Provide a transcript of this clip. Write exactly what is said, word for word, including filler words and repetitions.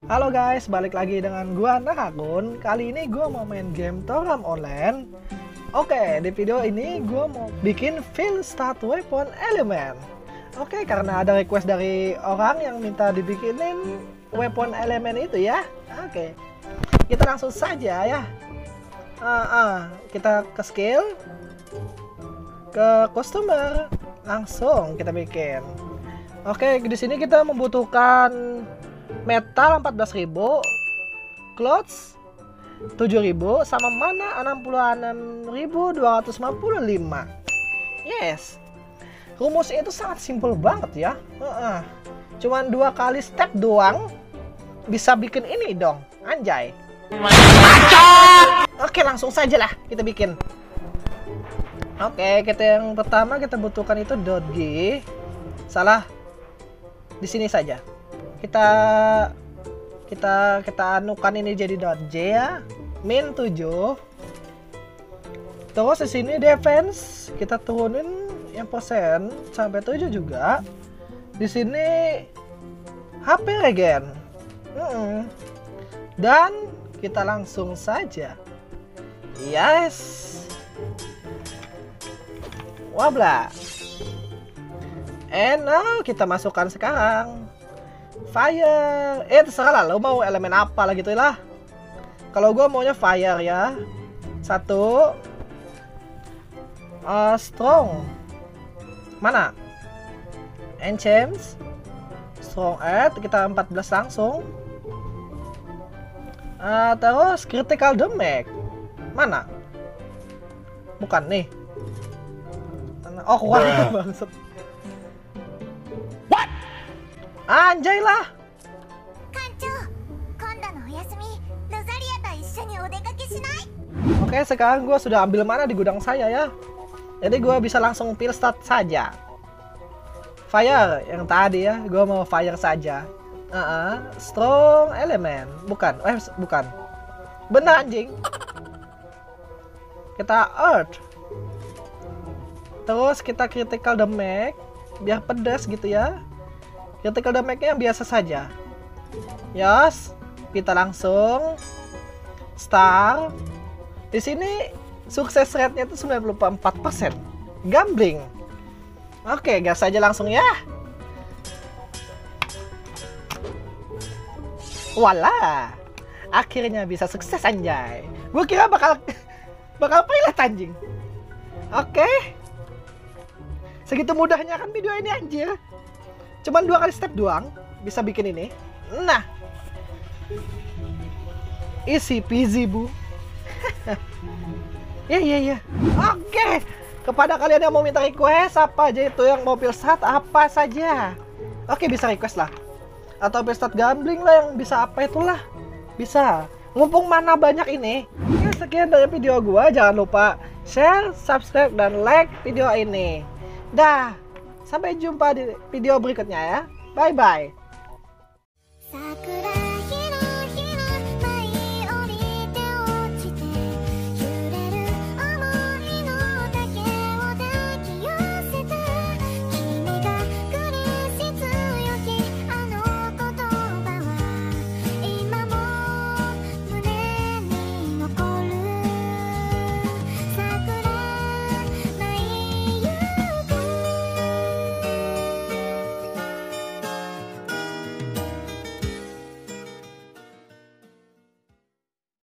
Halo guys, balik lagi dengan gua Nahakun. Kali ini gua mau main game Toram Online. Oke, di video ini gua mau bikin field start weapon element. Oke, karena ada request dari orang yang minta dibikinin weapon element itu ya. Oke, kita langsung saja ya. Uh, uh, kita ke skill, ke customer, langsung kita bikin. Oke, di sini kita membutuhkan metal empat belas ribu, clothes tujuh ribu, sama mana enam puluh enam ribu dua ratus lima puluh lima. Yes, rumusnya itu sangat simpel banget ya. uh -uh. Cuman dua kali step doang bisa bikin ini dong, anjay. Oke, langsung saja lah kita bikin. Oke, kita yang pertama kita butuhkan itu .g. Salah, di sini saja. Kita kita kita anukan ini jadi .j ya. Min tujuh. Terus di sini defense kita turunin yang persen sampai tujuh juga. Di sini H P regen. Hmm. Dan kita langsung saja. Yes. Wablah. And now kita masukkan sekarang fire. Eh terserah lah, lo mau elemen apa lah gitu lah. Kalau gue maunya fire ya. Satu. Uh, strong. Mana? Enchants. Strong earth. Kita empat belas langsung. Uh, terus critical damage. Mana? Bukan nih. Oh kurang itu bangsat. Anjay lah. Oke, sekarang gue sudah ambil mana di gudang saya ya. Jadi gue bisa langsung field start saja. Fire yang tadi ya, gue mau fire saja. uh -uh. Strong element. Bukan, eh bukan. Benar anjing. Kita earth. Terus kita critical damage biar pedas gitu ya. Critical damage-nya yang biasa saja. Yes, kita langsung star. Di sini sukses rate-nya itu sembilan puluh empat persen. Gambling. Oke, gas saja langsung ya. Wala. Akhirnya bisa sukses anjay. Gue kira bakal bakal pilih anjing. Oke. Segitu mudahnya kan video ini anjir. Cuman dua kali step doang bisa bikin ini. Nah, easy peasy bu. Ya ya ya. Oke, kepada kalian yang mau minta request apa aja itu yang mau field start apa saja, oke bisa request lah. Atau field start gambling lah, yang bisa apa itulah bisa. Mumpung mana banyak ini. Ya, sekian dari video gua. Jangan lupa share, subscribe, dan like video ini. Dah. Sampai jumpa di video berikutnya ya. Bye-bye.